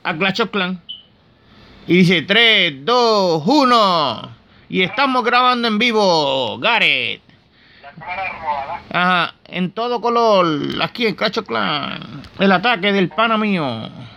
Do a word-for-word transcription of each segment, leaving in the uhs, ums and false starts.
a Clash of Clans. Y dice tres, dos, uno. Y estamos grabando en vivo, Gareth. La cámara robada. Ajá, en todo color, aquí en Clash of Clans. El ataque del pana mío.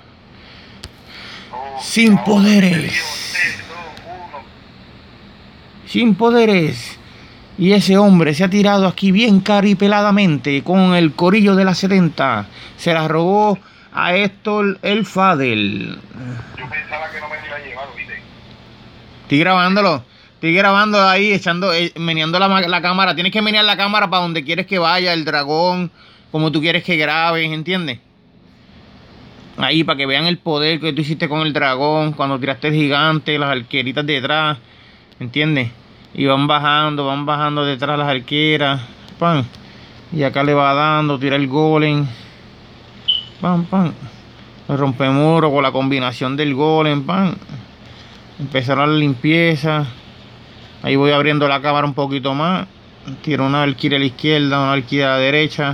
Oh, Sin ahora, poderes. tres, dos, uno. Sin poderes. Y ese hombre se ha tirado aquí bien caripeladamente con el corillo de la setenta. Se la robó a Héctor el Fadel. Yo pensaba que no me iba a llevar, ¿viste? Estoy grabándolo. Estoy grabando ahí, echando, eh, meneando la, la cámara. Tienes que menear la cámara para donde quieres que vaya el dragón, como tú quieres que grabes, ¿entiendes? Ahí, para que vean el poder que tú hiciste con el dragón, cuando tiraste el gigante, las arqueritas detrás, ¿entiendes? Y van bajando, van bajando detrás las arqueras, pam. Y acá le va dando, tira el golem, pam, pam. El rompemuro con la combinación del golem, pam. Empezar la limpieza. Ahí voy abriendo la cámara un poquito más. Tiro una valquiria a la izquierda, una valquiria a la derecha.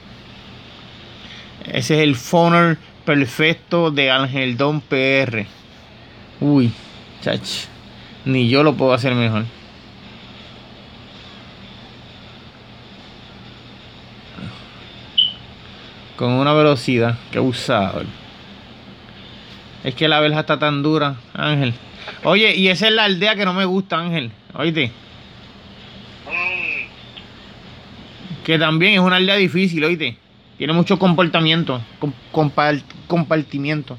Ese es el funnel perfecto de Ángel Don P R. Uy, chach. Ni yo lo puedo hacer mejor. Con una velocidad que usado. Es que la verja está tan dura, Ángel. Oye, y esa es la aldea que no me gusta, Ángel. Oíste. Mm, Que también es una aldea difícil, oíste. Tiene mucho comportamiento. Com compart compartimiento.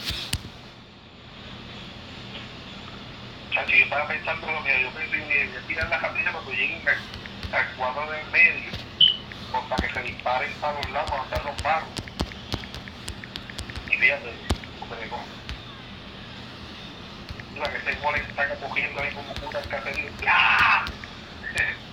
chacho, yo estaba pensando lo mío. Yo pensé que voy a tirar la camisa cuando lleguen al, al cuadro del medio. Pues, para que se disparen para los lados, para hacer los paros. Y fíjate, porque de cómo. La que se molesta cogiendo ahí como puta el caserío. ¡Ah!